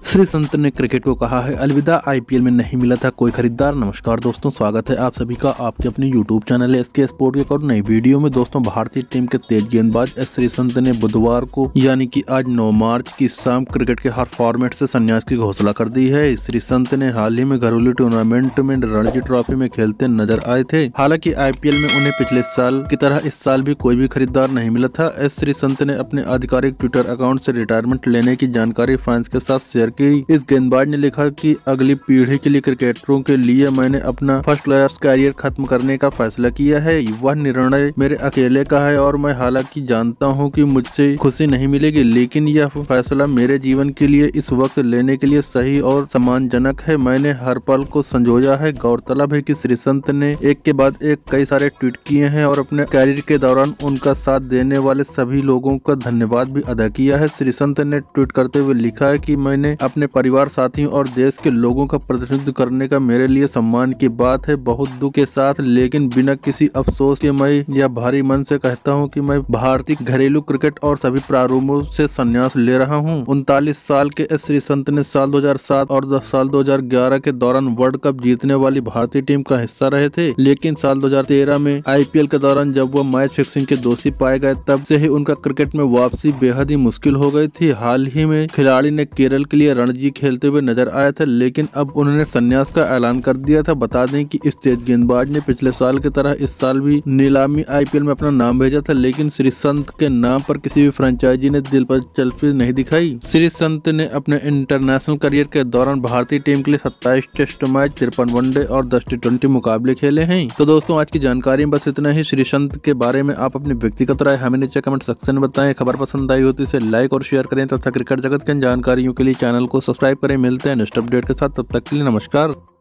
श्रीसंत ने क्रिकेट को कहा है अलविदा, आईपीएल में नहीं मिला था कोई खरीदार। नमस्कार दोस्तों, स्वागत है आप सभी का आपके अपने यूट्यूब चैनल एसके स्पोर्ट के एक और नई वीडियो में। दोस्तों, भारतीय टीम के तेज गेंदबाज श्रीसंत ने बुधवार को यानी कि आज 9 मार्च की शाम क्रिकेट के हर फॉर्मेट से संन्यास की घोषणा कर दी है। श्रीसंत ने हाल ही में घरेलू टूर्नामेंट में रणजी ट्रॉफी में खेलते नजर आए थे। हालांकि आईपीएल में उन्हें पिछले साल की तरह इस साल भी कोई भी खरीदार नहीं मिला था। श्रीसंत ने अपने आधिकारिक ट्विटर अकाउंट से रिटायरमेंट लेने की जानकारी फैंस के साथ शेयर की। इस गेंदबाज ने लिखा कि अगली पीढ़ी के लिए क्रिकेटरों के लिए मैंने अपना फर्स्ट क्लास कैरियर खत्म करने का फैसला किया है। वह निर्णय मेरे अकेले का है और मैं हालांकि जानता हूं कि मुझसे खुशी नहीं मिलेगी, लेकिन यह फैसला मेरे जीवन के लिए इस वक्त लेने के लिए सही और सम्मानजनक है। मैंने हर पल को संजोया है। गौरतलब है कि श्रीसंत ने एक के बाद एक कई सारे ट्वीट किए हैं और अपने कैरियर के दौरान उनका साथ देने वाले सभी लोगों का धन्यवाद भी अदा किया है। श्रीसंत ने ट्वीट करते हुए लिखा है कि मैंने अपने परिवार, साथियों और देश के लोगों का प्रतिनिधित्व करने का मेरे लिए सम्मान की बात है। बहुत दुख के साथ लेकिन बिना किसी अफसोस के मैं यह भारी मन से कहता हूं कि मैं भारतीय घरेलू क्रिकेट और सभी प्रारूपों से संन्यास ले रहा हूं। 39 साल के श्रीसंत ने साल 2007 और साल 2011 के दौरान वर्ल्ड कप जीतने वाली भारतीय टीम का हिस्सा रहे थे, लेकिन साल 2013 में आईपीएल के दौरान जब वह मैच फिक्सिंग के दोषी पाए गए, तब से ही उनका क्रिकेट में वापसी बेहद ही मुश्किल हो गई थी। हाल ही में खिलाड़ी ने केरल के लिए रणजी खेलते हुए नजर आया था, लेकिन अब उन्होंने संन्यास का ऐलान कर दिया था। बता दें कि इस तेज गेंदबाज ने पिछले साल की तरह इस साल भी नीलामी आईपीएल में अपना नाम भेजा था, लेकिन श्रीसंत के नाम पर किसी भी फ्रेंचाइजी ने दिल पर चलती नहीं दिखाई। श्रीसंत ने अपने इंटरनेशनल करियर के दौरान भारतीय टीम के लिए 27 टेस्ट मैच, 53 वनडे और 10 टी20 मुकाबले खेले हैं। तो दोस्तों, आज की जानकारी में बस इतना ही। श्रीसंत के बारे में आप अपनी व्यक्तिगत राय हमें नीचे कमेंट सेक्शन में बताएं। खबर पसंद आई होती इसे लाइक और शेयर करें तथा क्रिकेट जगत की जानकारियों के लिए चैनल को सब्सक्राइब करें। मिलते हैं नेक्स्ट अपडेट के साथ, तब तक के लिए नमस्कार।